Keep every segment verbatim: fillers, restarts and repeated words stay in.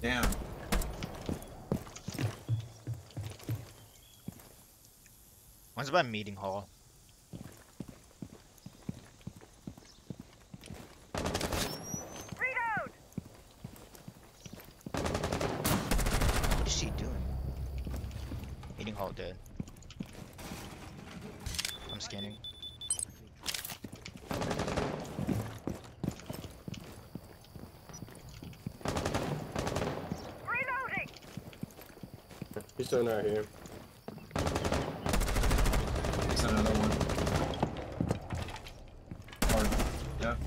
Damn. One's by meeting hall. Reload! What is she doing? Meeting hall dead. I'm scanning. Reloading! He's still not here. It's another one. Hard. Yep.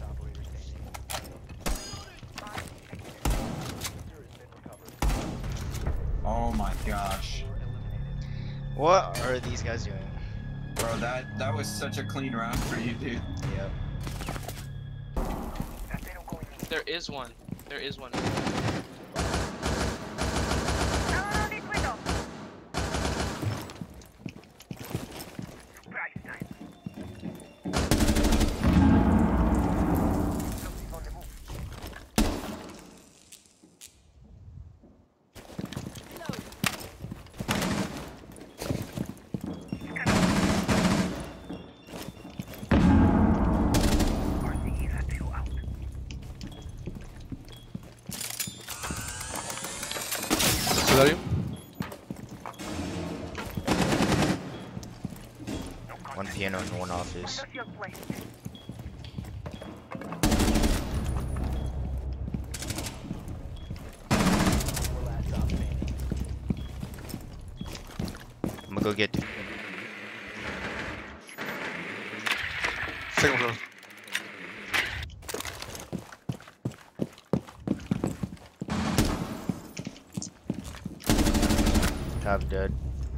Oh my gosh. What are these guys doing? Bro, that that was such a clean round for you, dude. Yep. There is one. There is one. Is that you? One piano and one office. I'm gonna go get. Second floor. Half dead.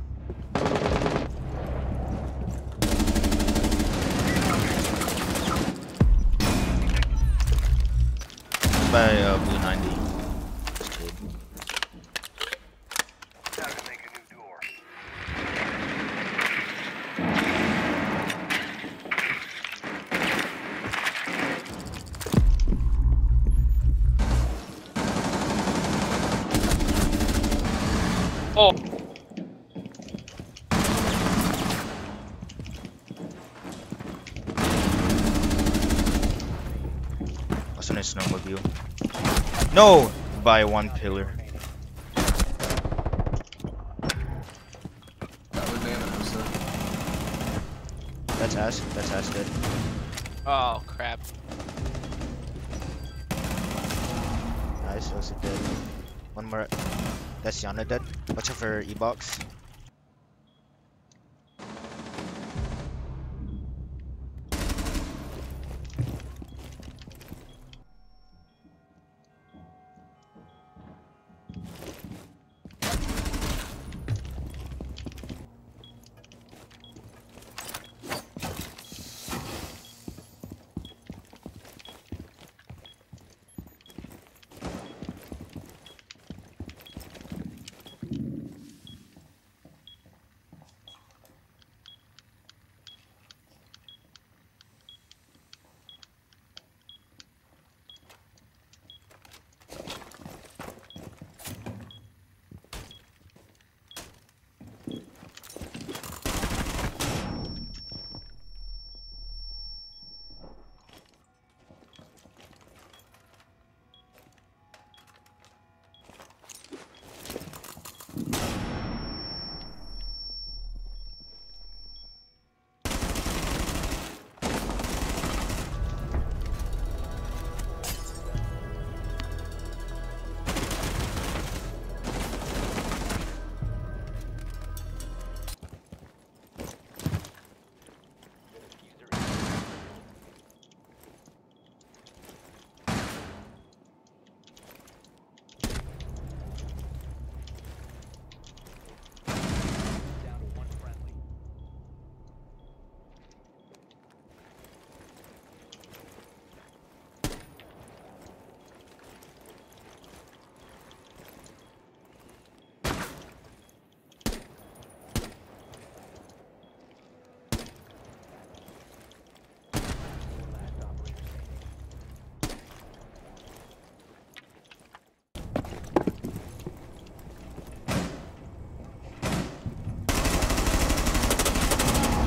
By uh, blue ninety. Just kid. Oh. What's on his snowmobile? No! By one pillar. That would be an episode. That's ass. That's ass dead. Oh crap. Nice, also dead. One more. That's Yana dead. Watch out for E-box.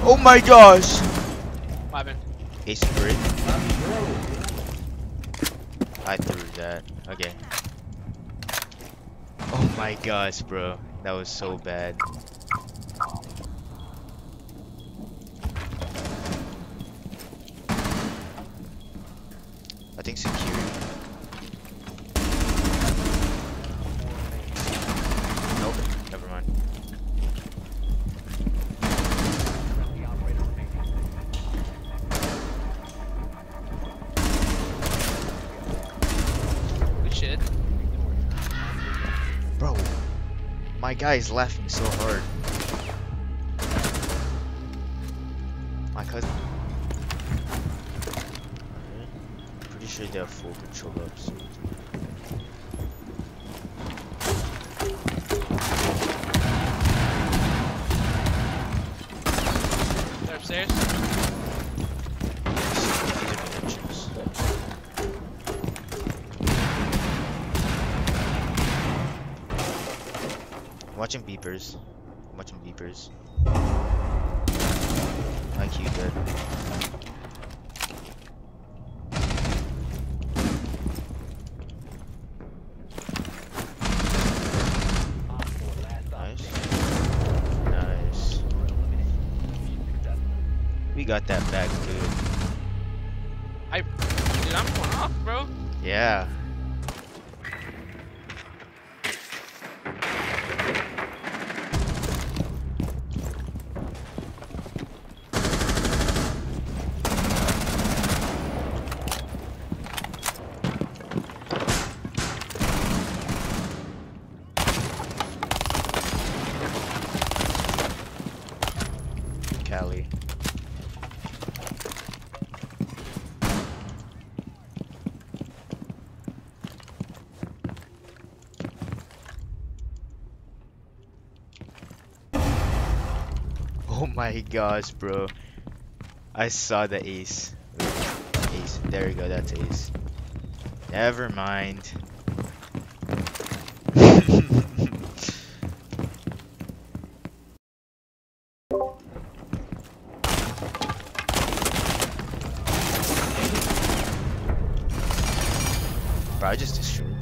Oh my gosh! What happened? Ace Brit. I threw that. Okay. Oh my gosh, bro. That was so bad. I think security. Nope, never mind. Good shit. Bro, my guy is laughing so hard. My cousin. Pretty sure they have full control up soon. They're upstairs. I'm watching beepers. I'm watching beepers. I Q good. Nice. Nice. We got that back, dude. I, dude, I'm going off, bro. Yeah. Cali. Oh my gosh, bro. I saw the ace. Ace. There you go, that's ace. Never mind. Bro, I just destroyed.